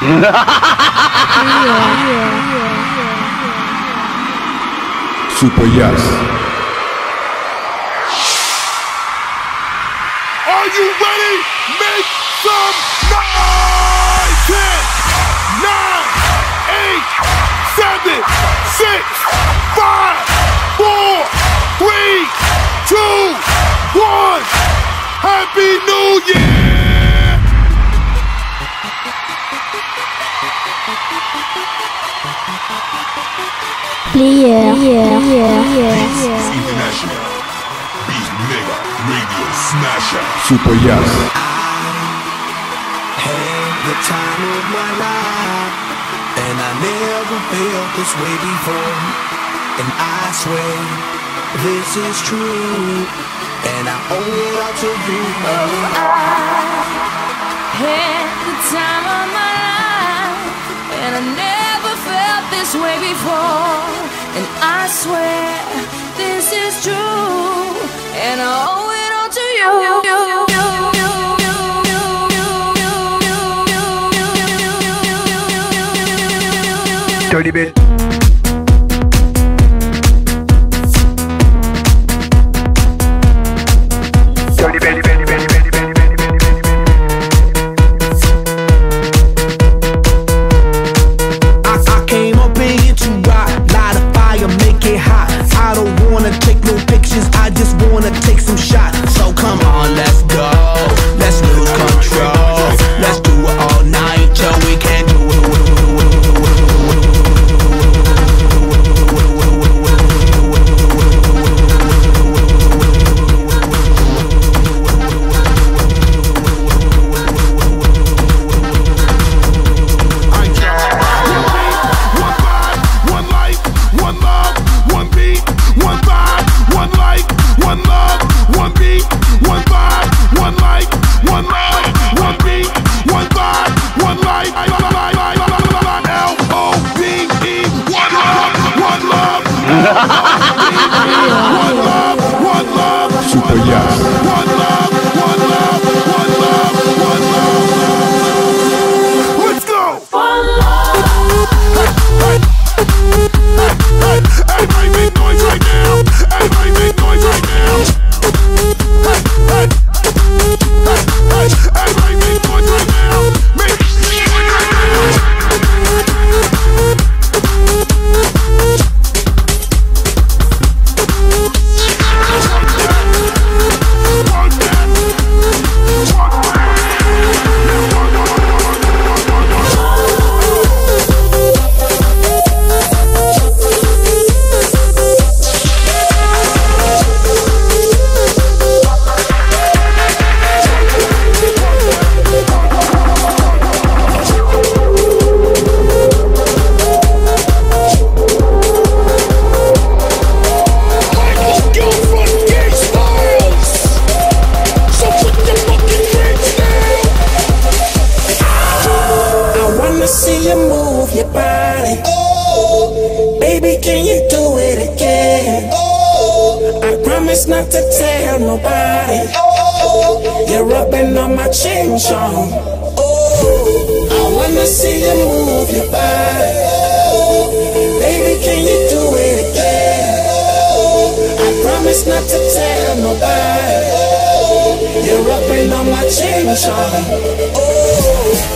Super yes. Are you ready? Make some noise! 10, 9, 8, 7, 6, 5, 4, 3, 2, 1. Happy New Year! International Beat Mega Radio Smasher. Super yes. Had the time of my life, and I never felt this way before. And I swear this is true, and I owe it all to you. I had the time of my life, and I never felt this way before. And I swear this is true, and I owe it all to you. Dirty bit. Dirty bit. I came up in here to rock, light a fire, make it hot. I don't wanna take no pictures, I just wanna take some shots. So come on, let's go, let's lose control. Let's do it all night till we can't do it. Super yes. One love, one love, one love, one love. Let's go! One love. Hey, everybody make noise right now. Everybody make noise right now. Everybody make noise right now. Make noise right now. See you move your body. Oh, baby, can you do it again? Oh, I promise not to tell nobody. Oh, you're rubbing on my chin, Sean. Oh, I wanna see you move your body. Oh, baby, can you do it again? Oh, I promise not to tell nobody. Oh, you're rubbing on my chin, Sean. Oh.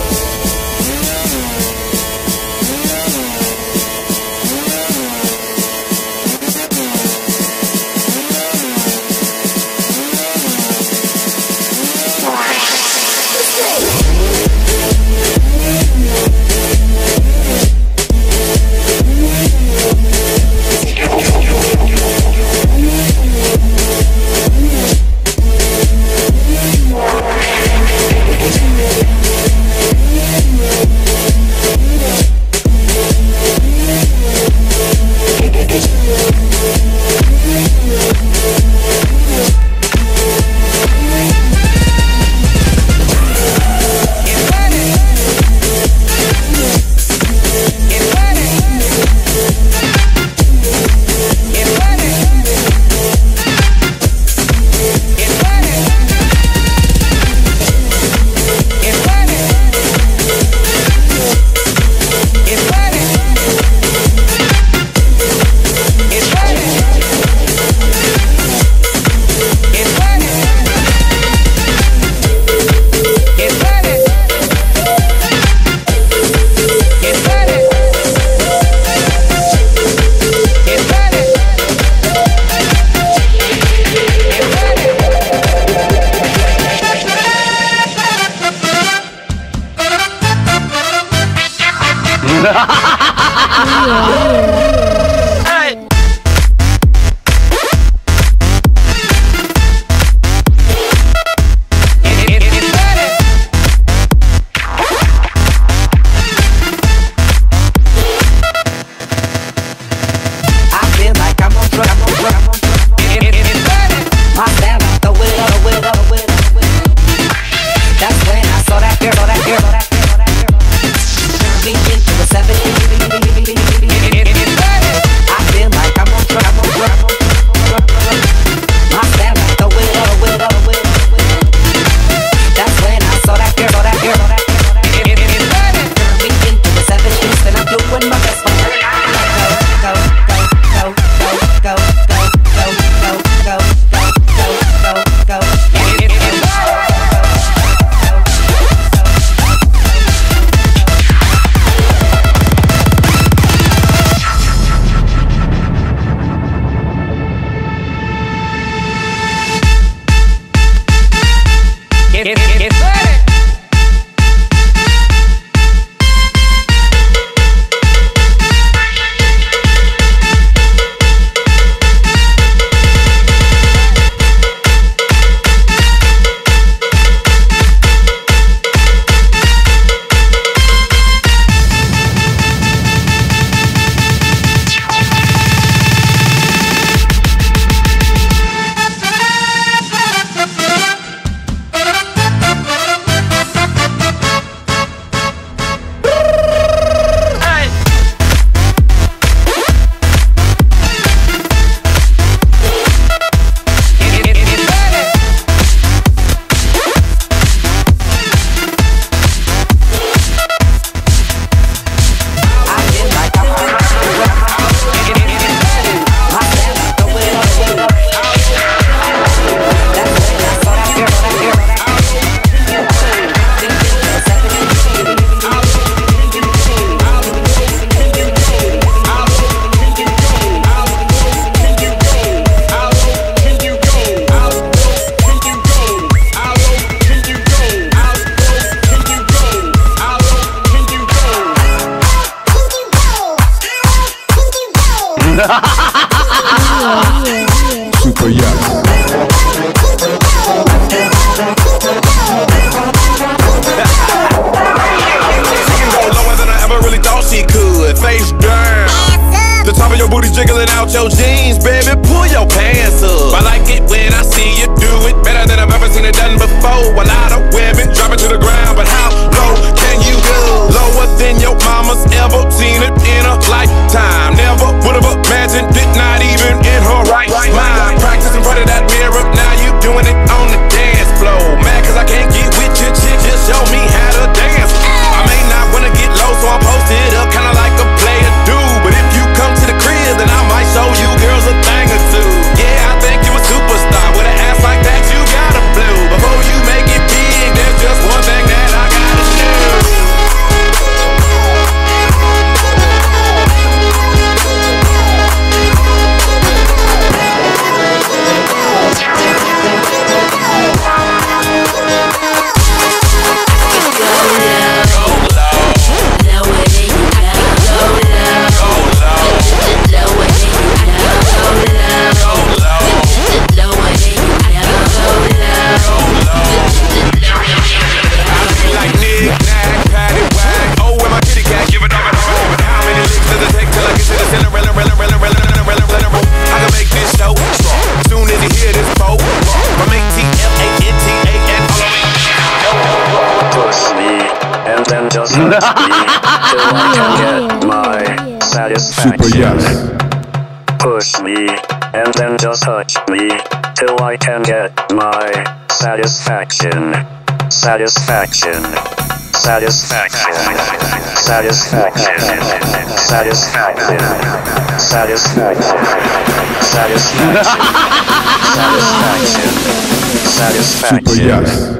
Yeah. Super Yacht. Really thought she could. Face down. The top of your booty jiggling out your jeans, baby. Pull your pants up. I like it when I see you do it better than I've ever seen it done before. A lot of women drop it to the ground, but how low can you go? Lower than your mama's ever seen it in a lifetime. Never would have imagined it, not even in her right mind. Practice in front of that mirror, now you doing it on the dance floor. Mad cause I can't get with your chick, just show me how to dance. I may not wanna get low, so I post it up kinda like a player do. But if you come to the crib, then I might show you girls a thing or two. Yeah, I think you a superstar. With an ass like that, you gotta blow. Before you make it big, there's just one thing that I gotta do. Push me, and then just touch me, till I can get my satisfaction. Satisfaction. Satisfaction. Satisfaction. Satisfaction. Satisfaction. Satisfaction. Satisfaction. Super Yacht.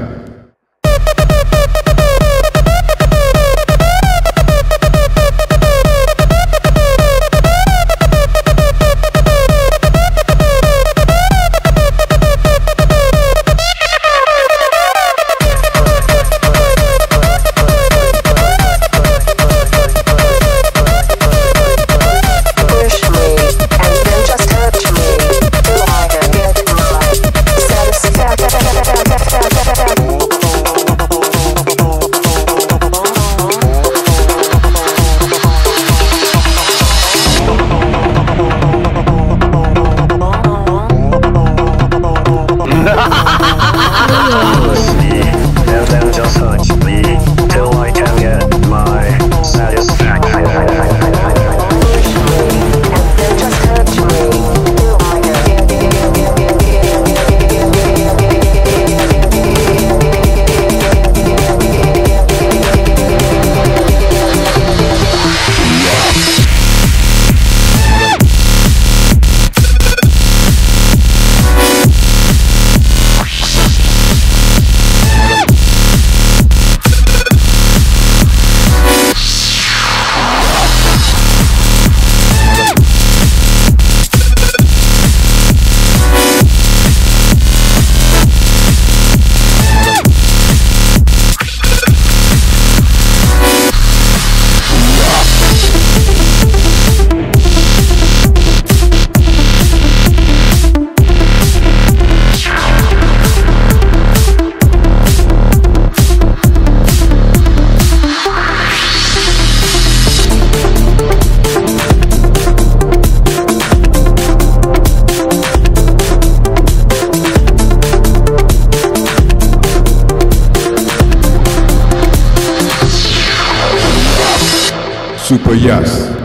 Super Yes.